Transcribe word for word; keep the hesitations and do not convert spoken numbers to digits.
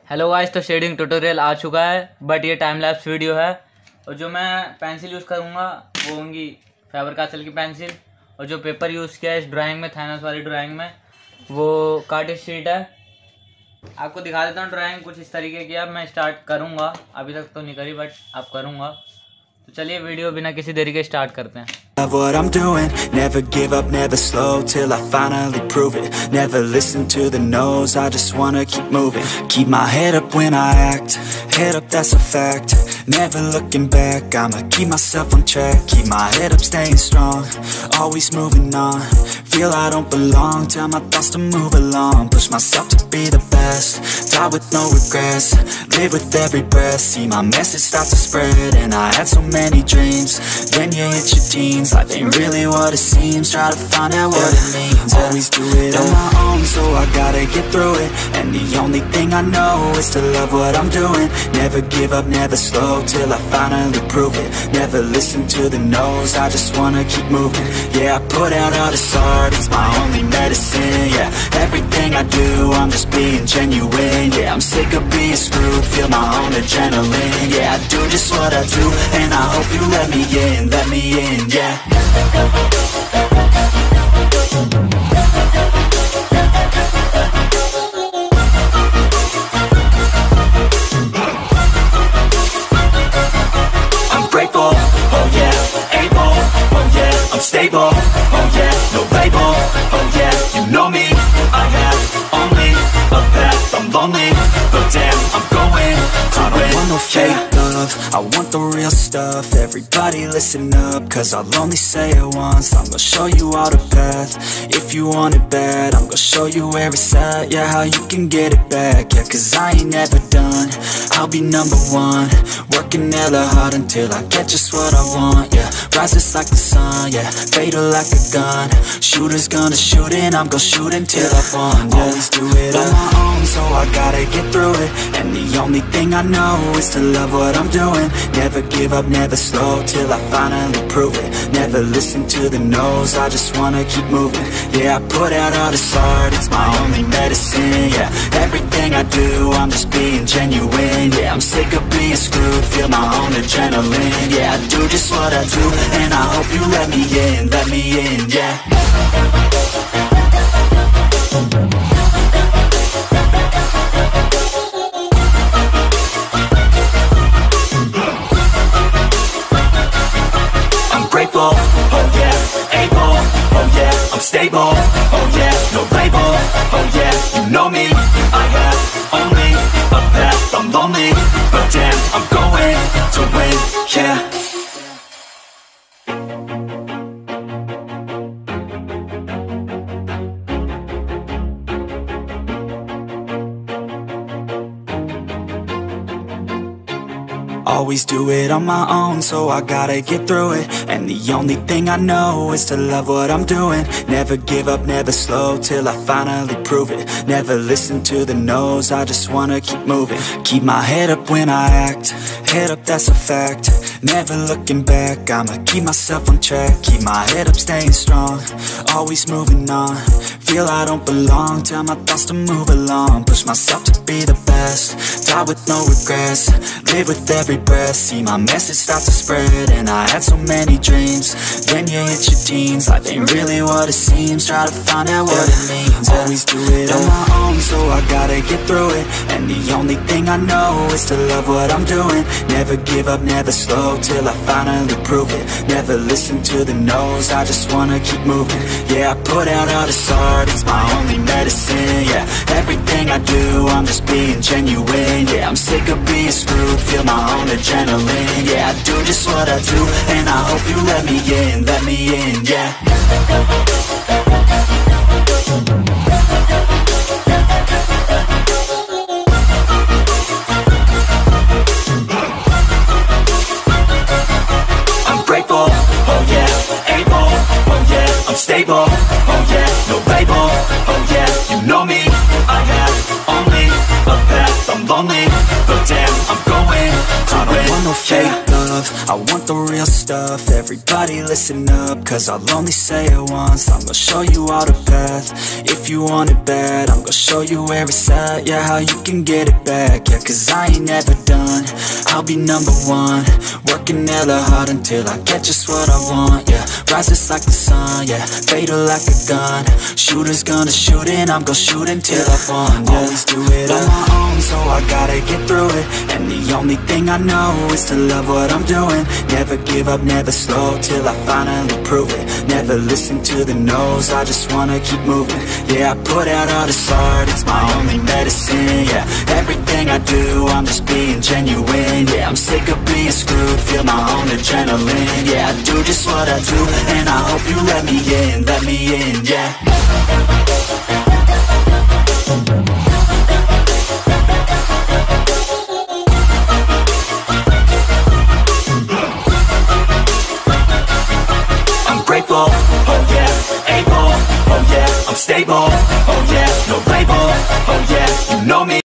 Hello guys, तो shading tutorial आ चुका है, बट ये टाइम लैप्स वीडियो है। और जो मैं पेंसिल यूज़ करूँगा वो होंगी फैबर कासल की पेंसिल। और जो पेपर यूज़ किया है इस ड्राइंग में, थाइनस वाली ड्राइंग में, वो कार्टेज शीट है। आपको दिखा देता हूँ ड्राइंग कुछ इस तरीके की। अब मैं स्टार्ट करूँगा, अभी तक तो नहीं करी बट अब करूँगा। तो चलिए वीडियो बिना किसी देरी के स्टार्ट करते हैं। Love what I'm doing, never give up, never slow till I finally prove it. Never listen to the no's, I just wanna keep moving. Keep my head up when I act, head up that's a fact. Never looking back, I'ma keep myself on track. Keep my head up staying strong, always moving on. Feel I don't belong, tell my thoughts to move along. Push myself to be the best, die with no regrets. Live with every breath, see my message start to spread. And I had so many dreams, then you hit your teens. Life ain't really what it seems, try to find out what it means. Always do it on my own, so I gotta get through it. And the only thing I know is to love what I'm doing. Never give up, never slow till I finally prove it. Never listen to the no's, I just wanna keep moving. Yeah, I put out all this art, it's my only medicine. Yeah, everything I do, I'm just being genuine. Yeah, I'm sick of being screwed, feel my own adrenaline. Yeah, I do just what I do, and I hope you let me in, let me in, yeah. I'm grateful, oh yeah, able, oh yeah, I'm stable, oh yeah, no label, oh yeah, you know me, I have only a path, I'm lonely, but damn, I'm going to I don't want no fake love, I want the real stuff. Everybody listen up, cause I'll only say it once. I'm gonna show you all the path, if you want it bad. I'm gonna show you where it's at, yeah, how you can get it back. Yeah, cause I ain't never done, I'll be number one. Working hella hard until I get just what I want. Yeah, rises like the sun, yeah, fatal like a gun. Shooters gonna shoot and I'm gonna shoot until I won. Yeah, always do it on my own, so I gotta get through it. And the only thing I know is to love what I'm doing. Never give up, never slow till I finally prove it. Never listen to the no's, I just wanna keep moving. Yeah, I put out all this art, it's my only medicine. Yeah, everything I do, I'm just being genuine. Yeah, I'm sick of being screwed, feel my own adrenaline. Yeah, I do just what I do, and I hope you let me in, let me in, yeah. Grateful, oh yeah, able, oh yeah, I'm stable, oh yeah, no label, oh yeah, you know me, I have only a path, I'm lonely, but damn, I'm going to win, yeah. Always do it on my own, so I gotta get through it. And the only thing I know is to love what I'm doing. Never give up, never slow till I finally prove it. Never listen to the no's, I just wanna keep moving. Keep my head up when I act, head up that's a fact. Never looking back, I'ma keep myself on track. Keep my head up staying strong, always moving on. Feel I don't belong, tell my thoughts to move along. Push myself to be the best, die with no regrets. Live with every breath, see my message start to spread. And I had so many dreams, then you hit your teens. Life ain't really what it seems, try to find out what it means. Always do it on my own, so I gotta get through it. And the only thing I know is to love what I'm doing. Never give up, never slow till I finally prove it. Never listen to the no's, I just wanna keep moving. Yeah, I put out all this art, it's my only medicine. Yeah, everything I do, I'm just being genuine. Yeah, I'm sick of being screwed, feel my own adrenaline. Yeah, I do just what I do, and I hope you let me in, let me in, yeah. I'm grateful, oh yeah, able, oh yeah, I'm stable, oh yeah, no label, oh yeah, you know me, I have only a path, I'm lonely, but damn, I'm going to win. I don't want no fake love, love, I want the real stuff. Everybody listen up, cause I'll only say it once. I'm gonna show you all the path. If you want it bad, I'm gonna show you where it's at. Yeah, how you can get it back. Yeah, cause I ain't never done. I'll be number one, working hella hard until I get just what I want. Yeah, rises like the sun, yeah, fatal like a gun. Shooter's gonna shoot and I'm gonna shoot until I won. Yeah, always do it on my own, so I gotta get through it. And the only thing I know is to love what I'm doing. Never give up, never slow, till I finally prove it. Never listen to the no's, I just wanna keep moving. Yeah, I put out all this art, it's my only medicine. Yeah, everything I do, I'm just being genuine. Yeah, I'm sick of being screwed, feel my own adrenaline. Yeah, I do just what I do, and I hope you let me in, let me in, yeah. Grateful, oh yeah, able, oh yeah, I'm stable, oh yeah, no label, oh yeah, you know me.